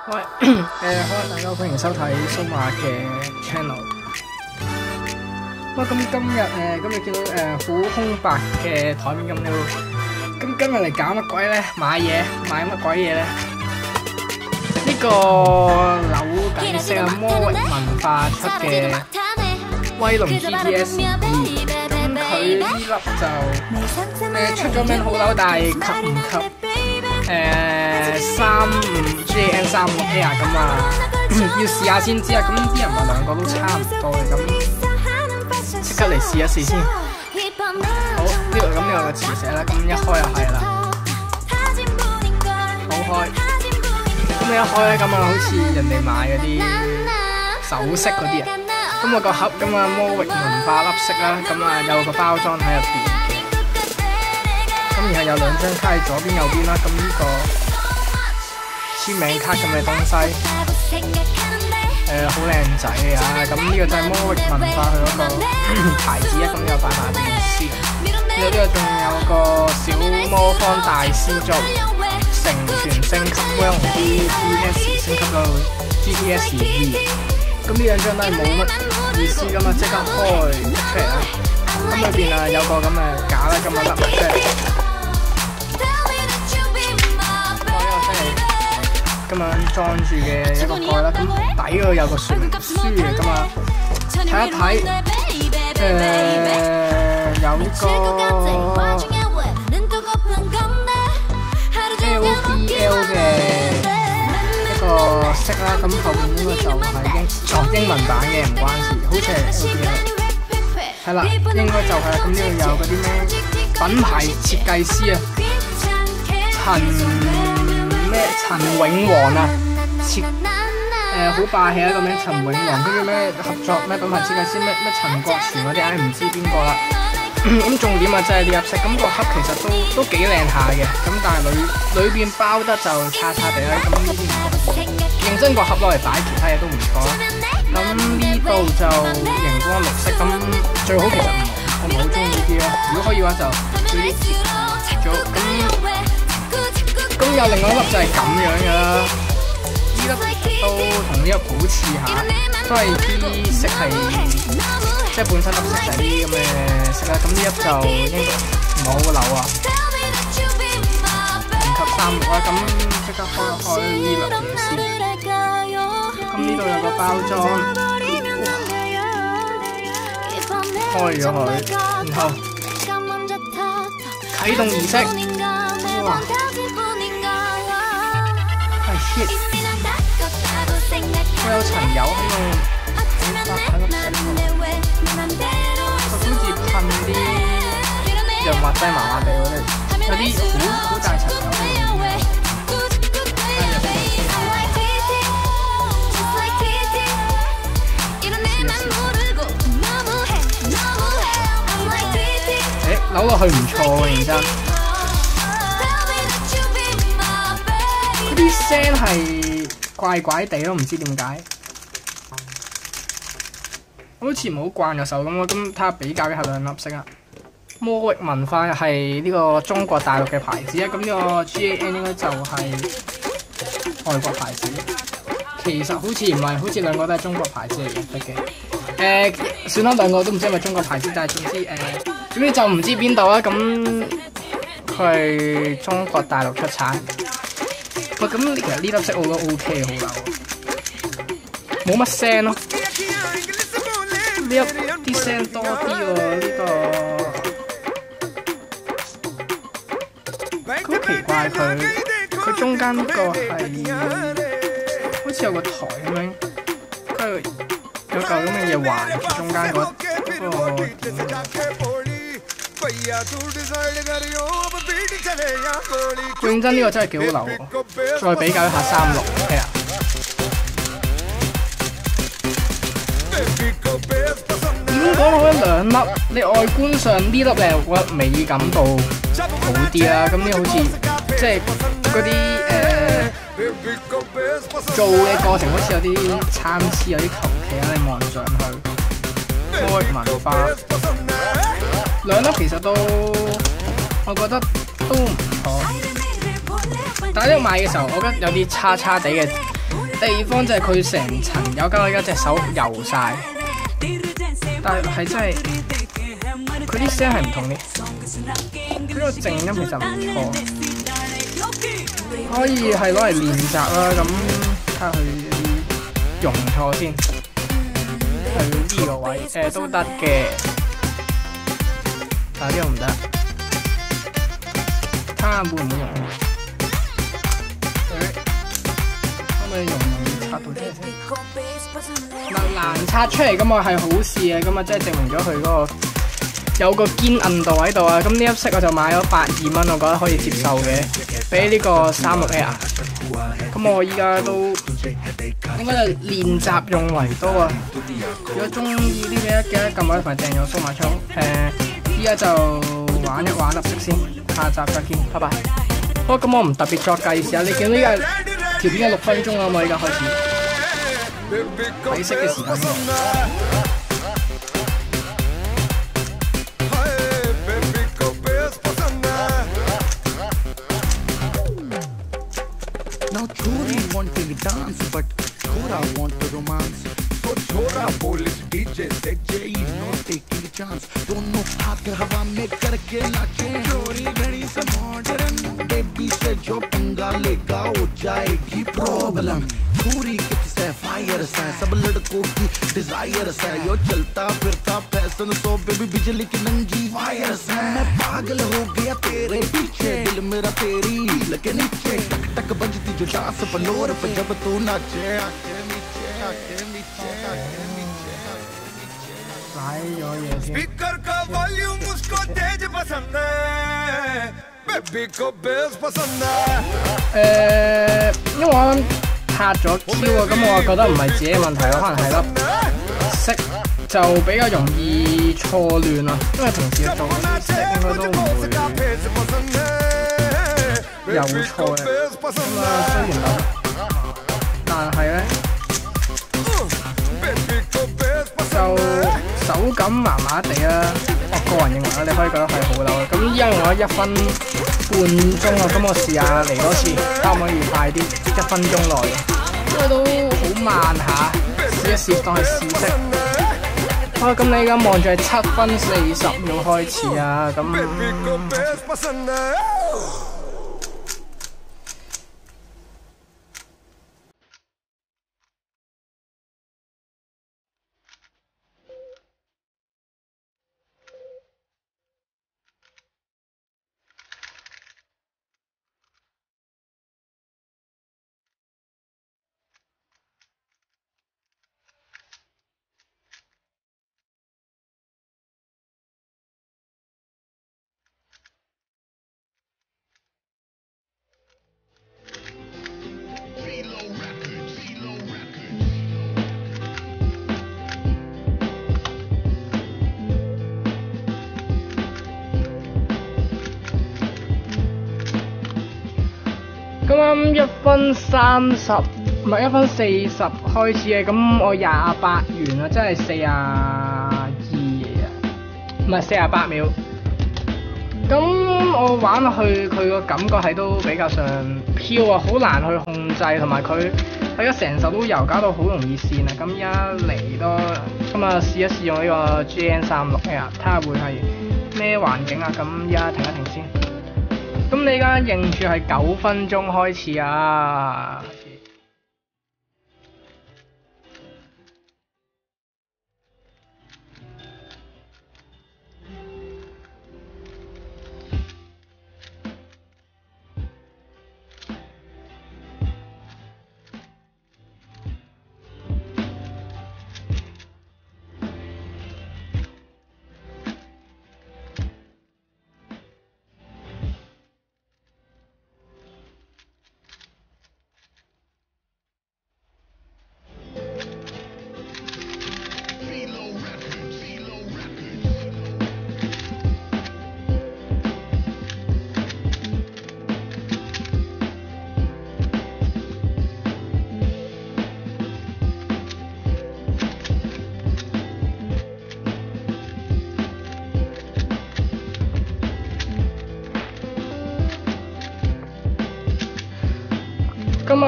喂，好啊，大家歡迎收睇蘇馬嘅 channel。咁今日見到好空白嘅台面咁咁今日嚟搞乜鬼咧？買乜鬼嘢咧？呢個扭緊式啊，魔域文化出嘅威龍 GTS 2，咁佢呢粒就出咗名好扭，但係及唔及35 GAN 35A 啊？咁啊，要試下先知啊！咁啲人話兩個都差唔多嘅，咁即刻嚟試一試先。好，呢度咁有個磁石啦，咁一開就係啦，好開。咁你一開咧，咁啊好似人哋買嗰啲首飾嗰啲啊。咁我個盒咁啊魔域文化粒色啦，咁啊有個包裝喺入邊嘅。咁然後有兩張卡喺左邊右邊啦，咁呢個簽名卡咁嘅東西，好靚仔啊！咁呢個就係魔域文化佢嗰個牌子啊，咁又擺埋邊先。呢個仲有個小魔方大師做成全升級威龍 GTS 升級到 GTS 2。咁呢兩張都係冇乜意思噶嘛，即刻開出嚟啦！咁裏邊啊有個咁嘅架啦，咁啊笠出嚟。咁樣裝住嘅一個蓋啦，咁底嗰度有個說明書嘅，咁啊睇一睇，有呢個 LBL 嘅一個色啦，咁後邊應該就係英文版嘅，唔關事，好似係 LBL， 係啦，應該就係啦。咁呢度有嗰啲咩品牌設計師啊，陳永煌啊，好霸氣一個名陳永煌，跟住咩合作咩品牌設計師咩陳國全嗰啲，唉唔知邊個啦。咁重點啊，真係呢粒色，咁個盒其實都幾靚下嘅，咁但係裏邊包得就差差地啦。咁呢啲認真個盒攞嚟擺其他嘢都唔錯啦。咁呢度就熒光綠色，咁最好其實我唔係好中意呢啲咯。如果可以嘅話就要啲折咗咁有另外一粒就係咁樣嘅啦，呢粒都同呢粒好似下，都係啲色係即係本身粒色就係啲咁嘅色啦。咁呢粒就應該唔係好扭啊，唔及36啦。咁即刻開呢粒嘢先。咁呢度有個包裝，開咗佢，然後啟動儀式，哇！我有層油喺度，喺個石度，好似噴啲潤滑劑麻麻地嗰啲，有啲好大層油喺度。扭落去唔錯喎，認真。嗰啲聲係怪怪地咯，唔知點解。我好似唔好慣個手咁咯，咁睇下比較一下兩粒色啊。魔域文化係呢個中國大陸嘅牌子啊，咁呢個 GAN 應該就係外國牌子。其實好似唔係，好似兩個都係中國牌子嚟嘅。算啦，兩個都唔知係咪中國牌子，但係總之就唔知邊度啦。咁佢係中國大陸出產。喂，咁其實呢粒色我都 OK， 好扭，冇乜聲咯。呢啲聲多啲喎，呢個好奇怪，佢中間呢個係好似有個台咁樣，佢有嚿咁嘅嘢環住中間嗰個認真呢個真係幾好扭喎，再比較一下36 OK 啊。點講好咧？兩粒，你外觀上呢粒咧，我覺得美感度好啲啦。咁呢好似即係嗰啲做嘅過程好似有啲參差，有啲求其啦。你望上去，魔域文化兩粒其實都，我覺得都唔錯。但係呢個買嘅時候，我覺得有啲差差地嘅地方就係佢成層有搞到一隻手油晒，但係真係佢啲聲係唔同嘅，呢個靜音其實唔錯，可以係攞嚟練習啦。咁睇下佢用錯先，去呢個位都得嘅，但係呢個唔得，睇下會唔會用？可唔可以用拆到出嚟先？嗱，難拆出嚟咁啊係好事嘅，咁啊即係證明咗佢嗰個有個堅韌度喺度啊！咁呢一式我就買咗82蚊，我覺得可以接受嘅，比呢個36L。咁我依家都應該係練習用為多啊！如果中意呢啲記得撳我同埋訂閱蘇馬聰。依家就玩一玩粒色先，下集再見，拜拜。好，咁我唔特別作計時啊！你見到依家條片有6分鐘啊嘛，依家開始睇色嘅時間。 Now Chori wanting dance, but Chora want to romance. So Chora police DJ से Jay no taking chance. दोनों हाथ हवा में करके नाचे. Chori घड़ी से modern, baby से जो पंगा लेगा हो जाएगी problem. Chori किससे fire से सब लड़कों की desire से यो चलता फिरता फैशन सो baby बिजली की नंगी wire से मैं पागल हो गया तेरे पीछे दिल मेरा तेरी लगे नीचे टक बजती जो डांस फ्लोर पे जब तू नाचे आके नीचे आके नीचे आके नीचे स्पीकर का वॉल्यूम उसको तेज पसंद है बेबी को बेस पसंद है 因為我啱拍咗 Q 啊，咁我覺得唔係自己問題咯，可能係粒色就比較容易錯亂啊，因為平時做色應該都唔會有錯嘅。咁啊，雖然但係咧就手感麻麻地啊。我個人認為啊，你可以覺得係好扭。咁依家我1分半鐘啊，咁我試下嚟多次，睇可唔可以快啲，1分鐘內，因為都好慢下，試一試當係試色。好，咁你而家望住係7分40秒開始啊，咁。咁啱1分30，唔係1分40開始嘅，咁我28元啊，真係42啊，唔係48秒。咁我玩落去，佢個感覺係都比較上飄啊，好難去控制，同埋佢而家成手都油，搞到好容易跣啊。咁依家嚟多，咁啊試一試用呢個 GN36L， 睇下會係咩環境啊。咁依家停一停先。咁你而家認住係9分鐘開始啊！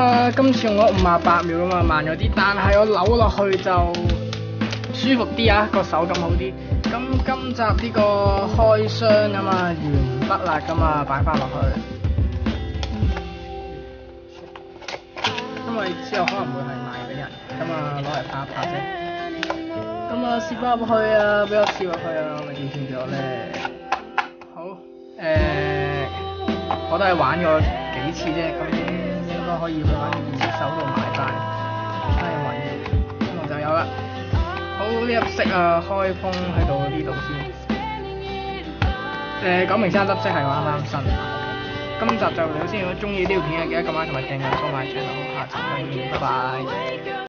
啊，今次用咗58秒啊嘛，慢咗啲，但係我扭落去就舒服啲啊，個手感好啲。咁今集呢個開箱啊嘛，完畢啦，咁啊擺翻落去。因為之後可能會係賣俾人，咁啊攞嚟拍一拍啫。咁啊攝翻入去啊，俾我攝入去啊，咪點算咗咧？好，我都係玩過幾次啫，咁應該可以去翻二手度買翻，睇下揾嘅，咁我就有啦。好，呢粒色啊，開封喺度呢度先。講明先粒色係我啱啱新買嘅。今集就嚟到先，如果中意呢條片嘅記得撳 like 同埋訂閱，幫埋 channel，下集再見，拜拜。